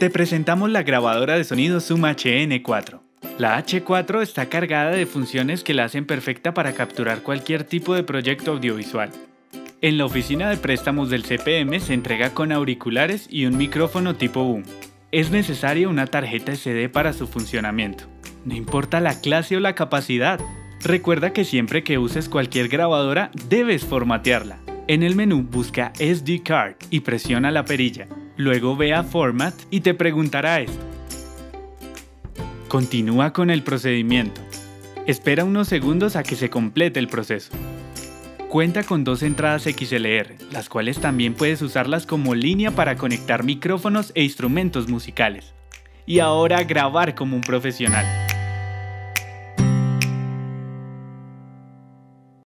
Te presentamos la grabadora de sonido Zoom HN4. La H4 está cargada de funciones que la hacen perfecta para capturar cualquier tipo de proyecto audiovisual. En la oficina de préstamos del CPM se entrega con auriculares y un micrófono tipo boom. Es necesaria una tarjeta SD para su funcionamiento. No importa la clase o la capacidad. Recuerda que siempre que uses cualquier grabadora debes formatearla. En el menú busca SD Card y presiona la perilla. Luego ve a Format y te preguntará esto. Continúa con el procedimiento. Espera unos segundos a que se complete el proceso. Cuenta con 2 entradas XLR, las cuales también puedes usarlas como línea para conectar micrófonos e instrumentos musicales. Y ahora grabar como un profesional.